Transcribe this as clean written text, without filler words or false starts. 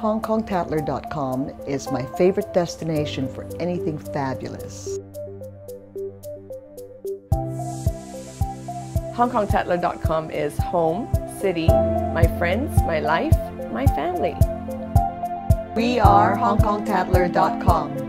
HongKongTatler.com is my favorite destination for anything fabulous. HongKongTatler.com is home, city, my friends, my life, my family. We are HongKongTatler.com.